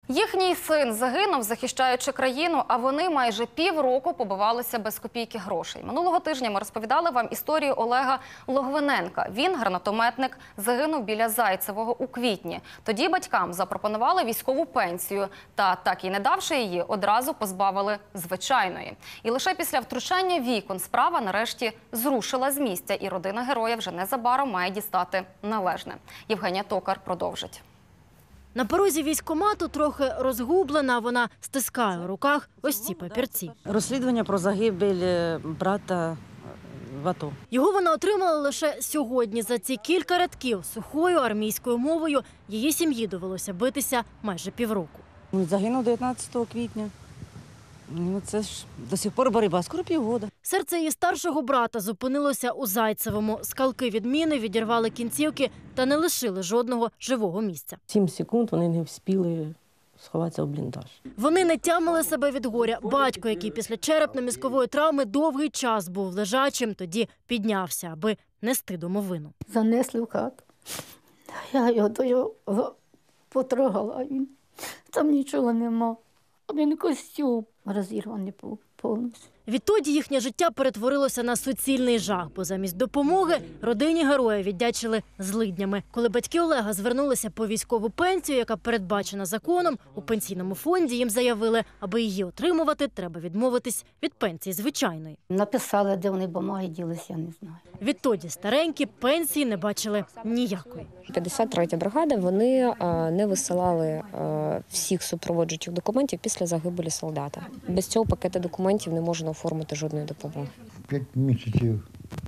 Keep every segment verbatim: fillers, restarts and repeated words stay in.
Їхній син загинув, захищаючи країну, а вони майже півроку побивалися без копійки грошей. Минулого тижня ми розповідали вам історію Олега Логвиненка. Він, гранатометник, загинув біля Зайцевого у квітні. Тоді батькам запропонували військову пенсію, та, так і не давши її, одразу позбавили звичайної. І лише після втручання вікон справа нарешті зрушила з місця, і родина героя вже незабаром має дістати належне. Євгенія Токар продовжить. На порозі військкомату трохи розгублена, вона стискає у руках ось ці папірці. Розслідування про загибель брата в АТО. Його вона отримала лише сьогодні. За ці кілька рядків сухою армійською мовою її сім'ї довелося битися майже півроку. Він загинув дев'ятнадцятого квітня. Ну, це ж до сих пор боротьба, скоро півгода. Серце її старшого брата зупинилося у Зайцевому. Скалки від міни відірвали кінцівки та не лишили жодного живого місця. Сім секунд вони не встигли сховатися в бліндаж. Вони не тямили себе від горя. Батько, який після черепно-мозкової травми довгий час був лежачим, тоді піднявся, аби нести домовину. Занесли в хату. Я його до його потрогала, він там нічого нема. Один костюм розірваний був повністю. Відтоді їхнє життя перетворилося на суцільний жах, бо замість допомоги родині героя віддячили злиднями. Коли батьки Олега звернулися по військову пенсію, яка передбачена законом, у пенсійному фонді їм заявили, аби її отримувати, треба відмовитись від пенсії звичайної. Написали, де вони бумаги ділися, я не знаю. Відтоді старенькі пенсії не бачили ніякої. п'ятдесят третя бригада, вони не висилали всіх супроводжуючих документів після загибелі солдата. Без цього пакету документів не можна оформити жодної допомоги. П'ять місяців.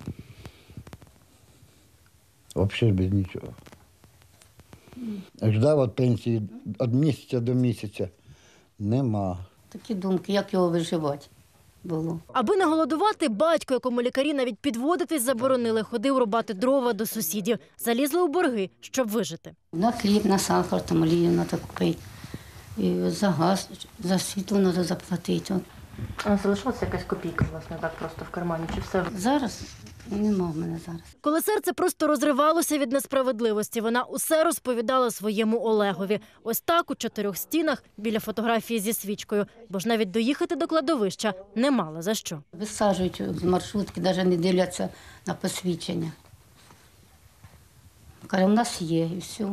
Взагалі без нічого. Ждав від пенсії від місяця до місяця. Нема. Такі думки, як його виживати було. Аби не голодувати, батько, якому лікарі навіть підводитись заборонили, ходив рубати дрова до сусідів. Залізли у борги, щоб вижити. На хліб, на сахар, там олію треба купити. І за газ, за світло треба заплатити. А залишилася якась копійка, власне, так просто в кармані? Чи все? Зараз нема в мене зараз. Коли серце просто розривалося від несправедливості, вона усе розповідала своєму Олегові. Ось так у чотирьох стінах біля фотографії зі свічкою. Бо ж навіть доїхати до кладовища не мала за що. Висаджують з маршрутки, навіть не дивляться на посвідчення. Каже, у нас є і все.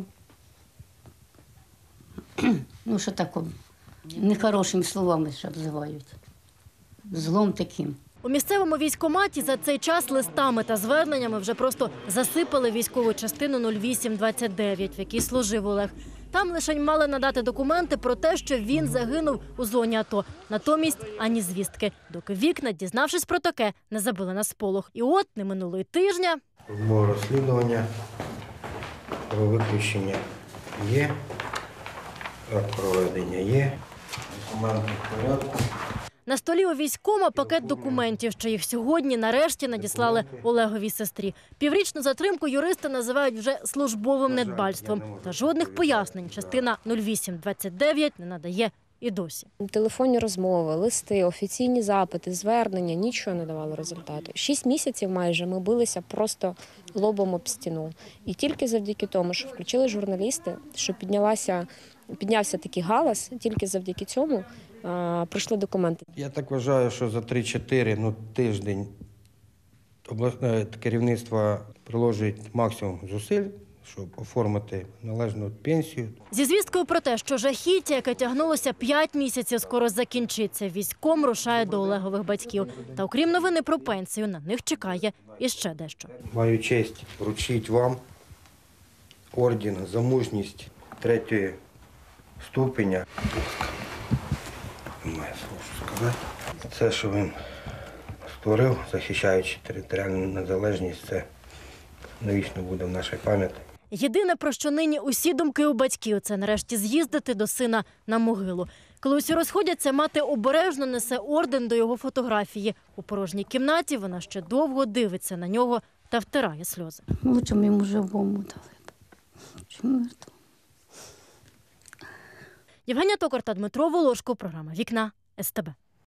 Ну, що таке, нехорошими словами ще обзивають. Злом таким. У місцевому військкоматі за цей час листами та зверненнями вже просто засипали військову частину нуль вісім двадцять дев'ять, в якій служив Олег. Там лише мали надати документи про те, що він загинув у зоні АТО. Натомість ані звістки. Доки вікна, дізнавшись про таке, не забили на сполох. І от не минуло й тижня. Було розслідування про виключення є, акт проведення є, документи в порядку. На столі у військкома пакет документів, що їх сьогодні нарешті надіслали Олеговій сестрі. Піврічну затримку юристи називають вже службовим недбальством. Та жодних пояснень частина нуль вісім двадцять дев'ять не надає і досі. Телефонні розмови, листи, офіційні запити, звернення – нічого не давало результату. Шість місяців майже ми билися просто лобом об стіну. І тільки завдяки тому, що включили журналісти, що піднялася, піднявся такий галас, тільки завдяки цьому а, прийшли документи. Я так вважаю, що за три-чотири ну, тиждень обласне керівництво приложить максимум зусиль, щоб оформити належну пенсію. Зі звісткою про те, що жахіття, яке тягнулося п'ять місяців, скоро закінчиться, військком рушає до Олегових батьків. Та окрім новини про пенсію, на них чекає іще дещо. Маю честь вручити вам орден за мужність третьої ступеня. Немає слов, що сказати. Це, що він створив, захищаючи територіальну незалежність, це навічно буде в нашій пам'яті. Єдине, про що нині усі думки у батьків – це нарешті з'їздити до сина на могилу. Коли усі розходяться, мати обережно несе орден до його фотографії. У порожній кімнаті вона ще довго дивиться на нього та втирає сльози. Лучше б йому живому дали б, чим мертвому. Євгенія Токар та Дмитро Волошко. Програма «Вікна» ес те бе.